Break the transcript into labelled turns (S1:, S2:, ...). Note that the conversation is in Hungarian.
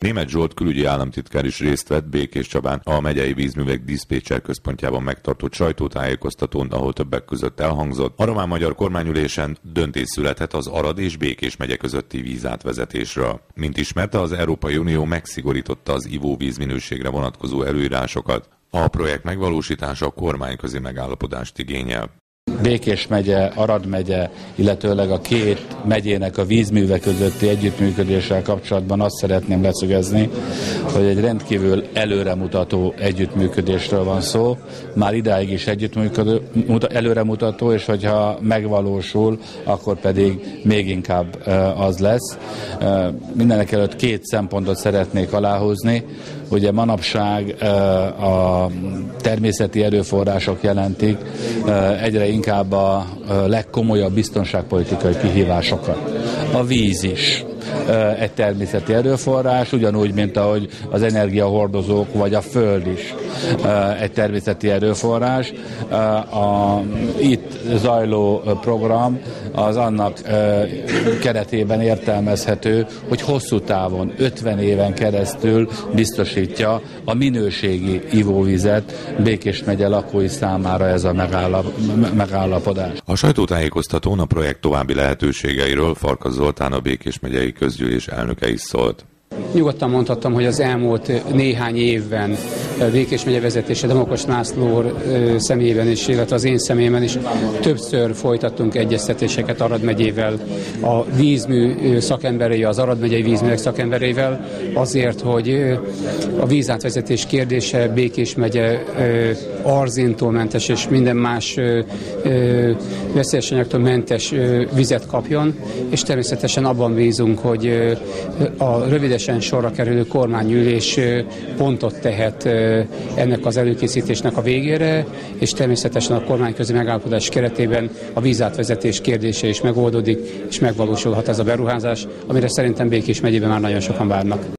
S1: Németh Zsolt külügyi államtitkár is részt vett Békéscsabán a megyei vízművek diszpécser központjában megtartott sajtótájékoztatón, ahol többek között elhangzott: a román magyar kormányülésen döntés született az Arad és Békés megye közötti vízátvezetésről. Mint ismerte, az Európai Unió megszigorította az ivóvíz minőségre vonatkozó előírásokat. A projekt megvalósítása a kormányközi megállapodást igényel.
S2: Békés megye, Arad megye, illetőleg a két megyének a vízművek közötti együttműködéssel kapcsolatban azt szeretném leszögezni, hogy egy rendkívül előremutató együttműködésről van szó. Már idáig is előremutató, és hogyha megvalósul, akkor pedig még inkább az lesz. Mindenekelőtt két szempontot szeretnék aláhúzni. Ugye manapság a természeti erőforrások jelentik egyre inkább a legkomolyabb biztonságpolitikai kihívásokat. A víz is egy természeti erőforrás, ugyanúgy, mint ahogy az energiahordozók vagy a föld is egy természeti erőforrás. Itt zajló program az annak keretében értelmezhető, hogy hosszú távon, 50 éven keresztül biztosítja a minőségi ivóvizet Békés megye lakói számára ez a megállapodás.
S1: A sajtótájékoztatón a projekt további lehetőségeiről Farkas Zoltán, a Békés megyei közgyűlés elnöke is szólt.
S3: Nyugodtan mondhattam, hogy az elmúlt néhány évben Békés megye vezetése Domokos László személyében is, illetve az én személyemben is többször folytattunk egyeztetéseket Arad megyével, a vízmű szakembereivel, az Arad megyei vízművek szakembereivel, azért, hogy a vízátvezetés kérdése Békés megye arzéntól mentes és minden más veszélyes anyagtól mentes vizet kapjon, és természetesen abban bízunk, hogy a rövidesen sorra kerülő kormányülés pontot tehet ennek az előkészítésnek a végére, és természetesen a kormányközi megállapodás keretében a vízátvezetés kérdése is megoldódik, és megvalósulhat ez a beruházás, amire szerintem Békés megyében már nagyon sokan várnak.